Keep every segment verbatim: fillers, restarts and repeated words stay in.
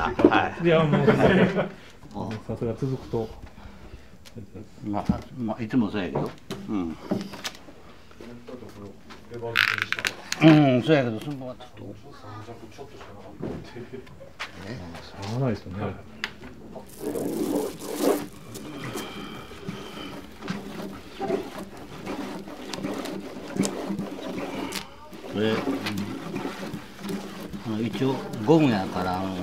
か。はい。 いやもうさすが続くと。 まあまあいつもそうやけど。うん。うん、そうやけどそのはちょっと。 え、しょうがないですよね。 それ、うん、一応ゴムやからあの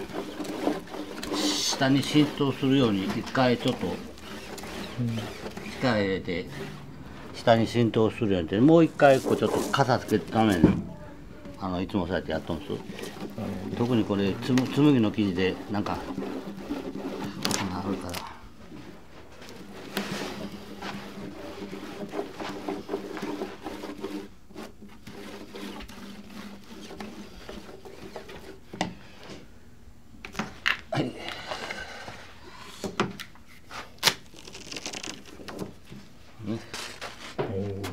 下に浸透するように一回ちょっと力入れて下に浸透するようにもう一回こうちょっと傘つけるためにあのいつもそうやってやっとんです。特にこれつむ紬の生地でなんかあるから。はい。ね。おお。